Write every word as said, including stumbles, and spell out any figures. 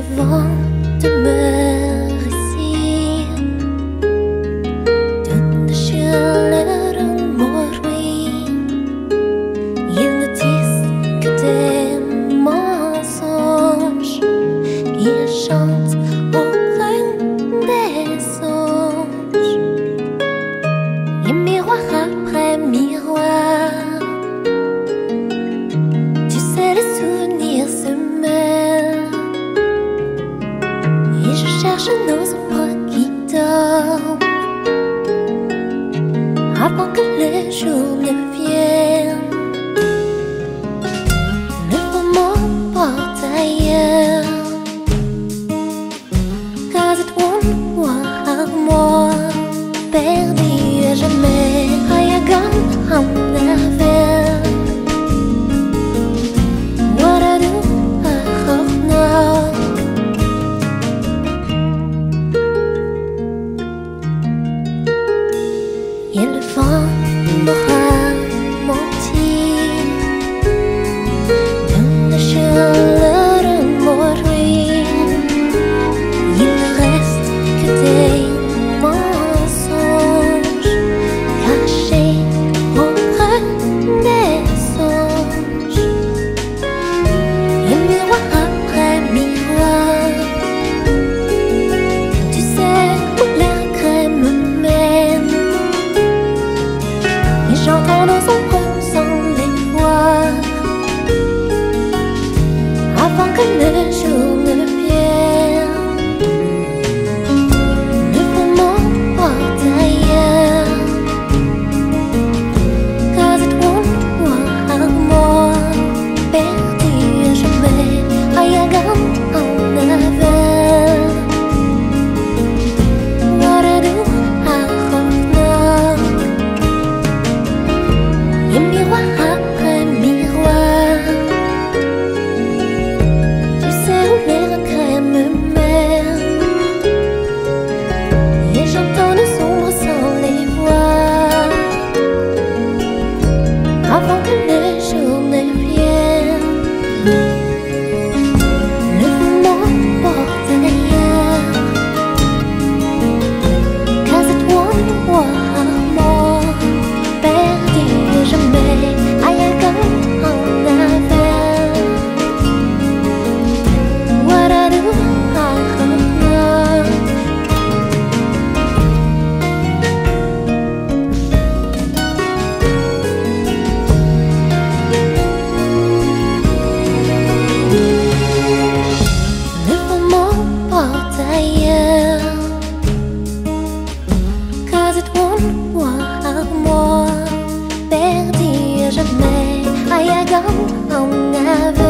vent demeure ici, donne chaleur au bruit. Ils ne disent que des mensonges, ils chantent au creux des songes. Et miroir après miroir, tu sais les souvenirs se mêlent. Et je cherche nos ombres qui dorment avant que le jour ne vienne. Le vent m'emporte ailleurs, 'cause it won't walk more. Perdu à jamais, I am gone, I'm never. What I do, I hope now. Et le vent m'aura menti, donne la chaleur à mon ruine. Il ne reste que des mensonges cachés au creux des songes. Et miroir après miroir, tu sais où l'air crème me mène. Et j'entends nos ombres sans les voir, avant que le jour ne vienne. Le vent m'emporte ailleurs, 'cause it won't walk more. Perdu à jamais, I am gone, I'll never. What I do, I hope now. Et miroir après miroir, tu sais où les regrets me mènent. Et j'entends nos ombres sans les voir, avant que le jour ne vienne. Le vent m'emporte ailleurs, 'cause it won't walk more. Perdu à jamais, I am gone, I'll never. What I do, I hope now. Le vent m'emporte ailleurs, 'cause it won't walk more. Perdu à jamais, I am gone, I'll never.